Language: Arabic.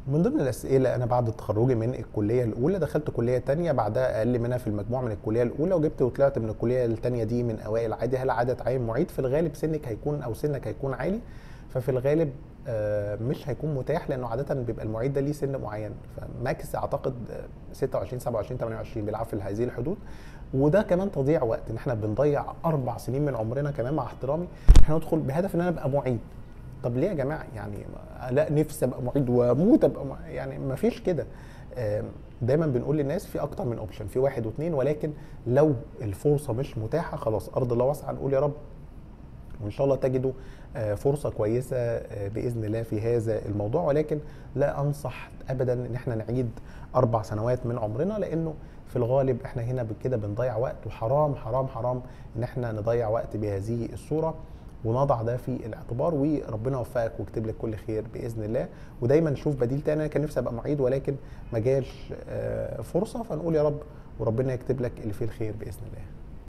من ضمن الاسئله، انا بعد تخرجي من الكليه الاولى دخلت كليه تانية بعدها اقل منها في المجموع من الكليه الاولى، وجبت وطلعت من الكليه التانية دي من اوائل عادي. هل عاده تعين معيد؟ في الغالب سنك هيكون او سنك هيكون عالي، ففي الغالب مش هيكون متاح، لانه عاده بيبقى المعيد ده ليه سن معين. فماكس اعتقد 26 27 28 بيلعب في هذه الحدود. وده كمان تضييع وقت، ان احنا بنضيع 4 سنين من عمرنا كمان مع احترامي، احنا ندخل بهدف ان انا ابقى معيد. طب ليه يا جماعه؟ يعني لا، نفسي ابقى معيد واموت ابقى يعني ما فيش كده. دايما بنقول للناس في اكتر من اوبشن، في واحد واثنين، ولكن لو الفرصه مش متاحه خلاص ارض الله واسعه، نقول يا رب وان شاء الله تجدوا فرصه كويسه باذن الله في هذا الموضوع. ولكن لا انصح ابدا ان احنا نعيد 4 سنوات من عمرنا، لانه في الغالب احنا هنا كده بنضيع وقت، وحرام حرام حرام ان احنا نضيع وقت بهذه الصوره. ونضع ده في الاعتبار، وربنا يوفقك ويكتب لك كل خير باذن الله. ودايما نشوف بديل تاني. انا كان نفسي ابقى معيد ولكن ما جاش فرصه، فنقول يا رب وربنا يكتب لك اللي فيه الخير باذن الله.